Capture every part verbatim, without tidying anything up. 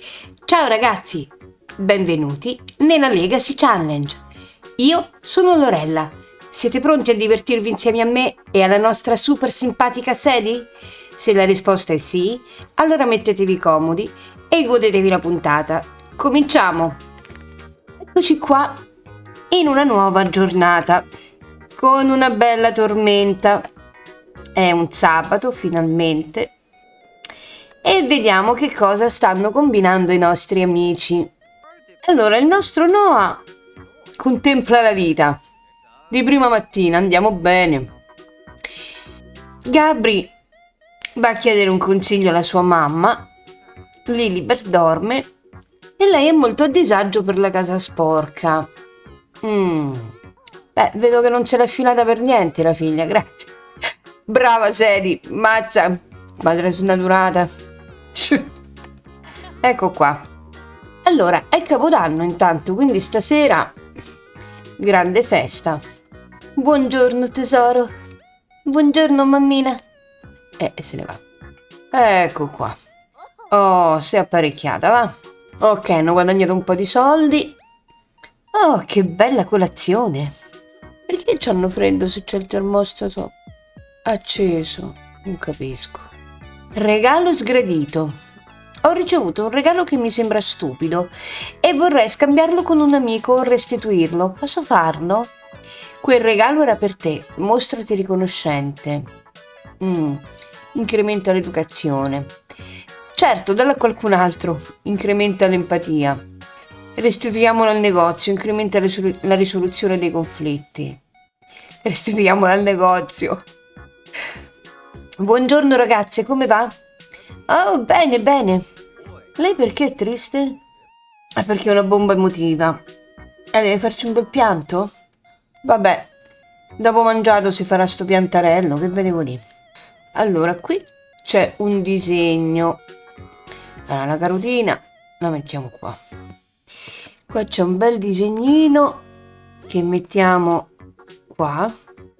Ciao ragazzi, benvenuti nella Legacy Challenge. Io sono Lorella. Siete pronti a divertirvi insieme a me e alla nostra super simpatica Sadie? Se la risposta è sì, allora mettetevi comodi e godetevi la puntata. Cominciamo! Eccoci qua in una nuova giornata con una bella tormenta. È un sabato finalmente e vediamo che cosa stanno combinando i nostri amici. Allora, il nostro Noah contempla la vita di prima mattina, andiamo bene. Gabri va a chiedere un consiglio alla sua mamma. Lilibet dorme e lei è molto a disagio per la casa sporca. Mm. Beh, vedo che non se l'è filata per niente la figlia, grazie. Brava Sadie, mazza, madre snaturata. Ecco qua. Allora, è Capodanno intanto, quindi stasera grande festa. Buongiorno tesoro. Buongiorno mammina. E eh, se ne va. Ecco qua. Oh, si è apparecchiata, va. Ok, hanno guadagnato un po' di soldi. Oh, che bella colazione. Perché c'hanno freddo se c'è il termostato acceso? Non capisco. Regalo sgradito. Ho ricevuto un regalo che mi sembra stupido e vorrei scambiarlo con un amico o restituirlo. Posso farlo? Quel regalo era per te. Mostrati riconoscente. Mm. Incrementa l'educazione. Certo, dallo a qualcun altro. Incrementa l'empatia. Restituiamolo al negozio. Incrementa la risoluzione dei conflitti. Restituiamolo al negozio. Buongiorno ragazze, come va? Oh, bene, bene. Lei perché è triste? Ah, perché è una bomba emotiva. Eh, deve farci un bel pianto? Vabbè, dopo mangiato si farà sto piantarello, che vedevo lì. Allora, qui c'è un disegno. Allora, la carotina la mettiamo qua. Qua c'è un bel disegnino che mettiamo qua.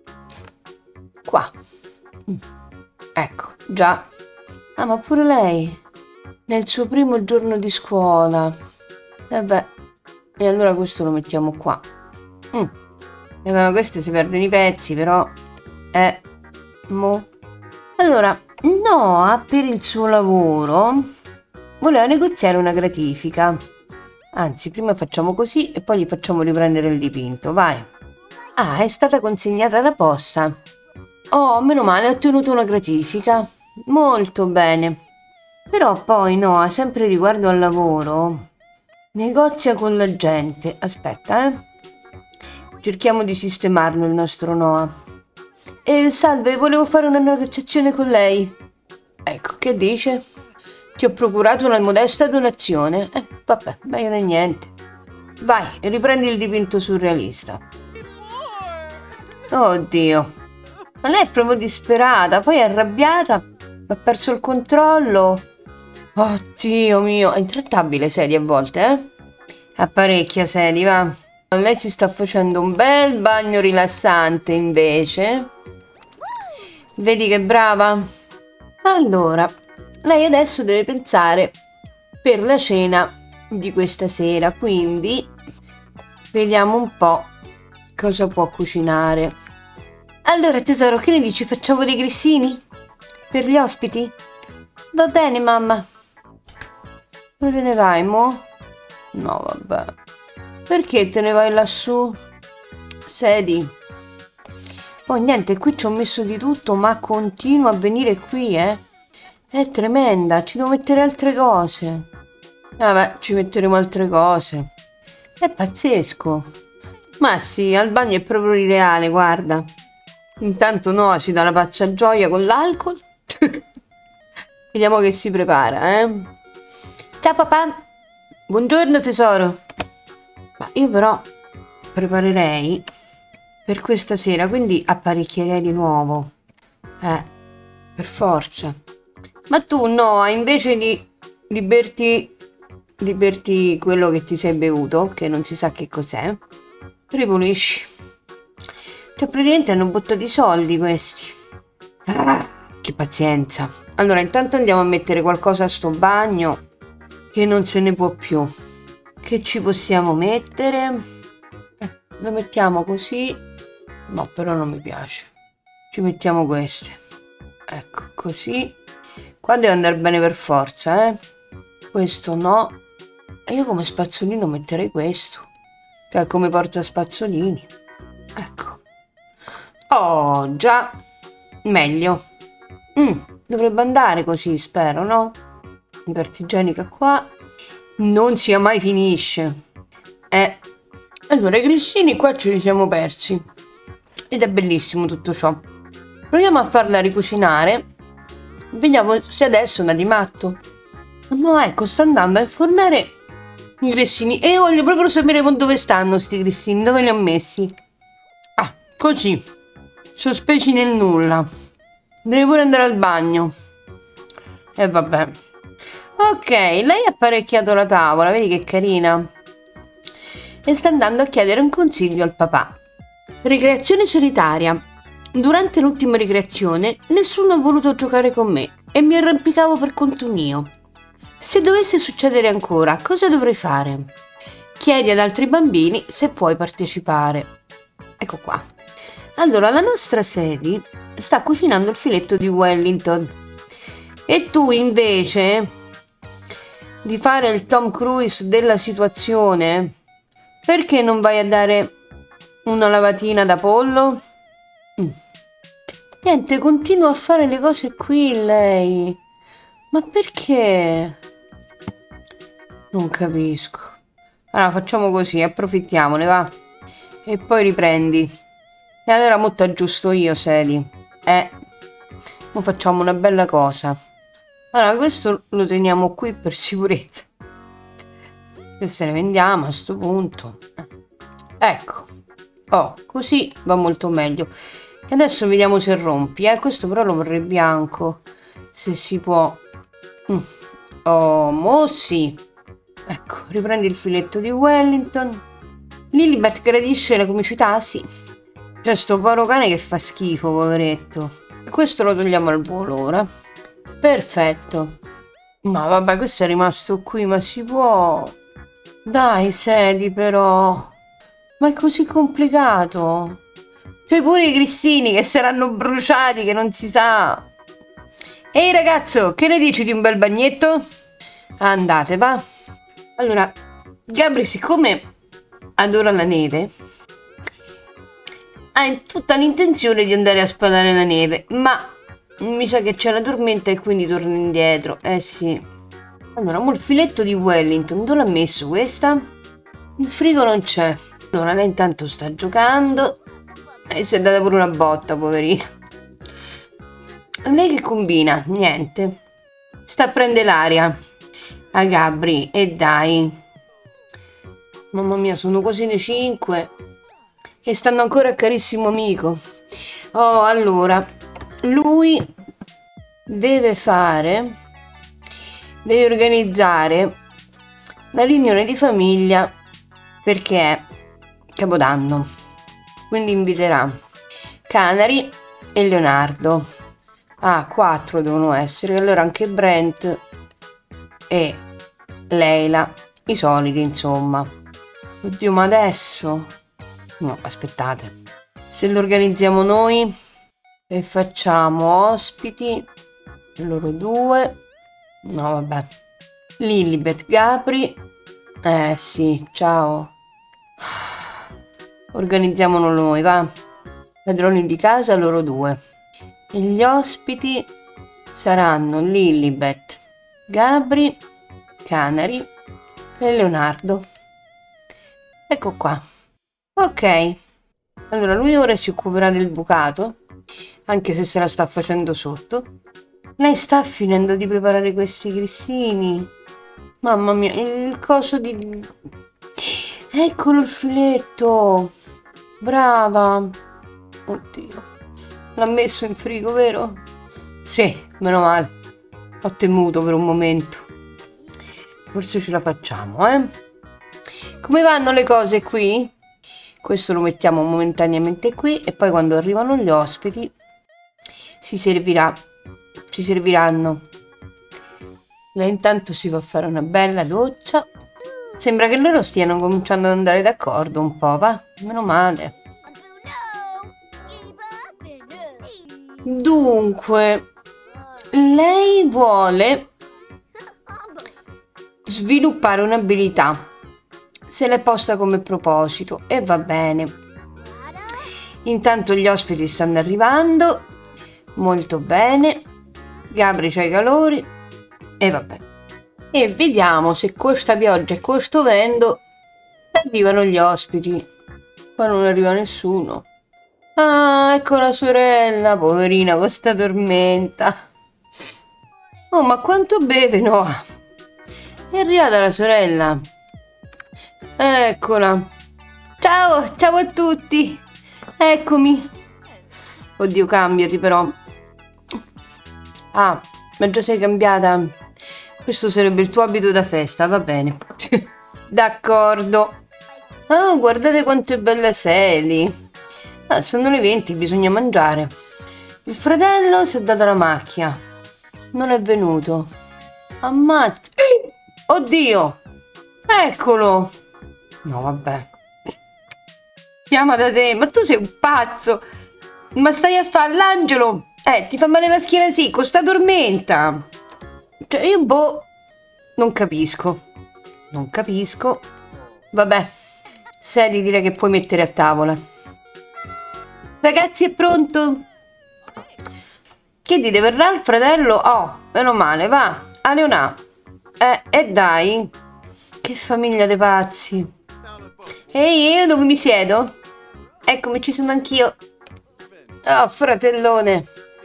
Qua. Mm. Ecco, già. Ah, ma pure lei, nel suo primo giorno di scuola. E beh, e allora questo lo mettiamo qua. Mm. E beh, queste si perdono i pezzi, però. Eh, mo. Allora, Noah, per il suo lavoro, voleva negoziare una gratifica. Anzi, prima facciamo così e poi gli facciamo riprendere il dipinto, vai. Ah, è stata consegnata la posta. Oh, meno male, ha ottenuto una gratifica. Molto bene. Però poi Noah, sempre riguardo al lavoro, negozia con la gente. Aspetta, eh. Cerchiamo di sistemarlo il nostro Noah. E salve, volevo fare una negoziazione con lei. Ecco, che dice? Ti ho procurato una modesta donazione. Eh, vabbè, meglio di niente. Vai, riprendi il dipinto surrealista. Oddio. Ma lei è proprio disperata, poi è arrabbiata, ha perso il controllo. Oddio mio, è intrattabile Sadie a volte, eh? Apparecchia Sadie, va. Lei si sta facendo un bel bagno rilassante invece. Vedi che brava? Allora, lei adesso deve pensare per la cena di questa sera, quindi vediamo un po' cosa può cucinare. Allora tesoro, che ne dici? Facciamo dei grissini? Per gli ospiti? Va bene mamma. Dove te ne vai mo? No vabbè. Perché te ne vai lassù? Sadie. Oh niente, qui ci ho messo di tutto, ma continua a venire qui, eh. È tremenda, ci devo mettere altre cose. Vabbè, ci metteremo altre cose. È pazzesco. Ma sì, al bagno è proprio l'ideale, guarda. Intanto Noah si dà la pazza gioia con l'alcol. Vediamo che si prepara, eh. Ciao papà. Buongiorno tesoro. Ma io però preparerei per questa sera, quindi apparecchierei di nuovo. Eh, per forza. Ma tu Noah, invece di, di berti, di berti quello che ti sei bevuto, che non si sa che cos'è, ripulisci. Cioè praticamente hanno buttato i soldi questi. Ah, che pazienza. Allora intanto andiamo a mettere qualcosa a sto bagno che non se ne può più. Che ci possiamo mettere? Eh, lo mettiamo così. No, però non mi piace. Ci mettiamo queste. Ecco, così. Qua deve andare bene per forza, eh. Questo no. E io come spazzolino metterei questo. Cioè come porta spazzolini. Ecco. Oh, già. Meglio. Mm, dovrebbe andare così, spero, no? Carta igienica qua. Non sia mai finisce. Eh. Allora, i grissini qua ce li siamo persi. Ed è bellissimo tutto ciò. Proviamo a farla ricucinare. Vediamo se adesso anda di matto. No, ecco, sta andando a infornare i grissini. E voglio proprio sapere dove stanno sti grissini. Dove li ho messi? Ah, così. Sospesi nel nulla. Deve pure andare al bagno. E vabbè. Ok, lei ha apparecchiato la tavola. Vedi che carina. E sta andando a chiedere un consiglio al papà. Ricreazione solitaria. Durante l'ultima ricreazione nessuno ha voluto giocare con me e mi arrampicavo per conto mio. Se dovesse succedere ancora, cosa dovrei fare? Chiedi ad altri bambini se puoi partecipare. Ecco qua. Allora, la nostra Sadie sta cucinando il filetto di Wellington. E tu invece di fare il Tom Cruise della situazione, perché non vai a dare una lavatina da pollo? Mm. Niente, continua a fare le cose qui lei. Ma perché? Non capisco. Allora facciamo così, approfittiamone, va. E poi riprendi. E allora mo t'aggiusto io, Sadie. Eh. Mo facciamo una bella cosa. Allora questo lo teniamo qui per sicurezza. Queste le vendiamo a sto punto. Ecco. Oh, così va molto meglio. E adesso vediamo se rompi, eh. Questo però lo vorrei bianco, se si può. Mm. Oh, mo sì. Ecco, riprendi il filetto di Wellington. Lilibet gradisce la comicità? Sì. C'è sto povero cane che fa schifo, poveretto. E questo lo togliamo al volo ora. Perfetto. No, vabbè, questo è rimasto qui, ma si può. Dai, Sadie, però. Ma è così complicato. C'è pure i grissini che saranno bruciati, che non si sa. Ehi ragazzo, che ne dici di un bel bagnetto? Andate, va. Allora, Gabri, siccome adora la neve, ha tutta l'intenzione di andare a spalare la neve, ma mi sa che c'è la tormenta e quindi torna indietro. Eh sì. Allora, mo il filetto di Wellington, dove l'ha messo questa? Il frigo non c'è. Allora, lei intanto sta giocando e si è data pure una botta, poverina. Lei che combina? Niente. Sta a prendere l'aria a Gabri e dai. Mamma mia, sono quasi le cinque e stanno ancora a carissimo amico. Oh, allora, lui deve fare, deve organizzare la riunione di famiglia perché è Capodanno. Quindi inviterà Canary e Leonardo. Ah, quattro devono essere. Allora anche Brent e Leila, i soliti insomma. Oddio, ma adesso? No, aspettate. Se lo organizziamo noi e facciamo ospiti, loro due. No, vabbè. Lilibet, Gabri. Eh sì, ciao. Organizziamolo noi, va. Padroni di casa, loro due. E gli ospiti saranno Lilibet, Gabri, Canary e Leonardo. Ecco qua. Ok. Allora lui ora si occuperà del bucato, anche se se la sta facendo sotto. Lei sta finendo di preparare questi grissini. Mamma mia, il coso di... Eccolo il filetto. Brava. Oddio. L'ha messo in frigo, vero? Sì, meno male. Ho temuto per un momento. Forse ce la facciamo, eh? Come vanno le cose qui? Questo lo mettiamo momentaneamente qui e poi quando arrivano gli ospiti si servirà. Si serviranno. Lei intanto si va a fare una bella doccia. Sembra che loro stiano cominciando ad andare d'accordo un po', va? Meno male. Dunque, lei vuole sviluppare un'abilità. Se l'è posta come proposito e va bene. Intanto gli ospiti stanno arrivando. Molto bene. Gabri c'ha i calori. E vabbè. E vediamo se questa pioggia e questo vento arrivano gli ospiti. Qua non arriva nessuno. Ah, ecco la sorella, poverina, con sta tormenta. Oh, ma quanto beve Noah? È arrivata la sorella. Eccola. Ciao, ciao a tutti. Eccomi. Oddio, cambiati però. Ah, ma già sei cambiata? Questo sarebbe il tuo abito da festa, va bene. D'accordo. Oh, guardate quante belle sedi. Ah, sono le venti, bisogna mangiare. Il fratello si è dato la macchia. Non è venuto. Ammazza. Oddio. Eccolo. No, vabbè. Chiama da te. Ma tu sei un pazzo. Ma stai a fare l'angelo. Eh, ti fa male la schiena sì, con sta tormenta. Cioè, io boh. Non capisco. Non capisco. Vabbè. Sedi, direi che puoi mettere a tavola. Ragazzi, è pronto? Che dite, verrà il fratello? Oh, meno male, va. A Leonà. Eh, e dai. Che famiglia dei pazzi. Ehi, io dove mi siedo? Eccomi, ci sono anch'io. Oh, fratellone.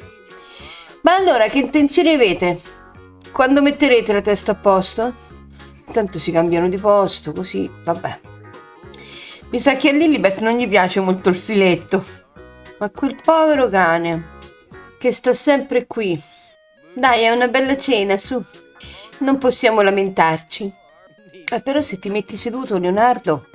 Ma allora, che intenzioni avete? Quando metterete la testa a posto? Intanto si cambiano di posto, così, vabbè. Mi sa che a Lilibet non gli piace molto il filetto. Ma quel povero cane, che sta sempre qui. Dai, è una bella cena, su. Non possiamo lamentarci. Eh, però se ti metti seduto, Leonardo,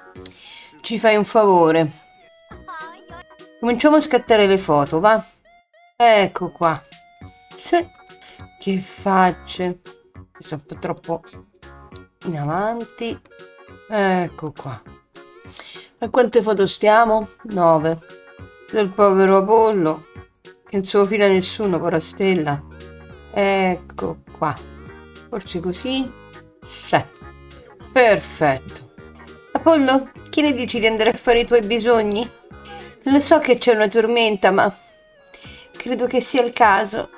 ci fai un favore. Cominciamo a scattare le foto, va? Ecco qua. Sì. Che facce. Sono un po' troppo in avanti. Ecco qua. A quante foto stiamo? Nove. Del povero Apollo, che non se lo fila nessuno, povera stella. Ecco qua. Forse così? Sì. Perfetto. Apollo, che ne dici di andare a fare i tuoi bisogni? Lo so che c'è una tormenta, ma credo che sia il caso.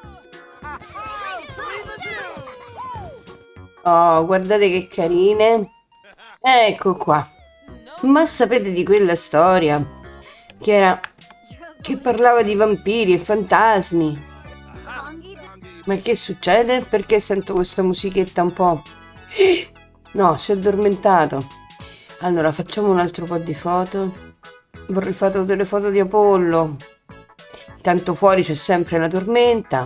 Oh, guardate che carine. Ecco qua. Ma sapete di quella storia? Che era... che parlava di vampiri e fantasmi. Ma che succede? Perché sento questa musichetta un po'... No, si è addormentato. Allora, facciamo un altro po' di foto. Vorrei fare delle foto di Apollo. Tanto fuori c'è sempre la tormenta.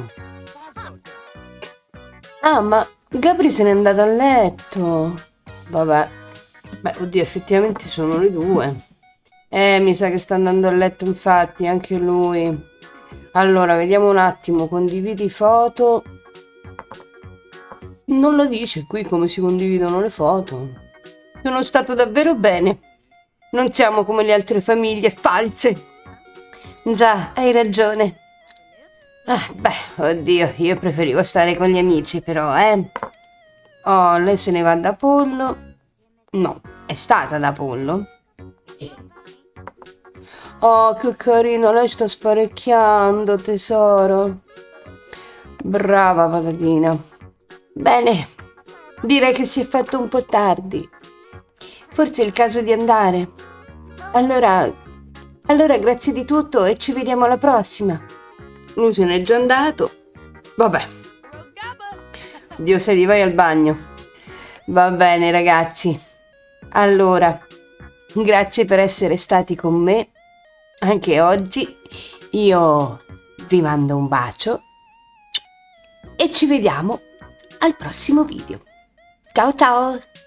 Ah, ma Gabri se n'è andato a letto. Vabbè. Beh, oddio, effettivamente sono le due. Eh, mi sa che sta andando a letto, infatti, anche lui. Allora, vediamo un attimo. Condividi foto. Non lo dice qui come si condividono le foto. Sono stato davvero bene. Non siamo come le altre famiglie false. Già, hai ragione. Ah, beh, oddio, io preferivo stare con gli amici, però, eh. Oh, lei se ne va da Apollo. No, è stata da Apollo. Oh, che carino, lei sta sparecchiando, tesoro. Brava, patatina. Bene, direi che si è fatto un po' tardi. Forse è il caso di andare. Allora, allora grazie di tutto e ci vediamo alla prossima. Lui se n'è già andato. Vabbè. Dio se vai al bagno. Va bene, ragazzi. Allora, grazie per essere stati con me anche oggi. Io vi mando un bacio e ci vediamo al prossimo video. Ciao ciao!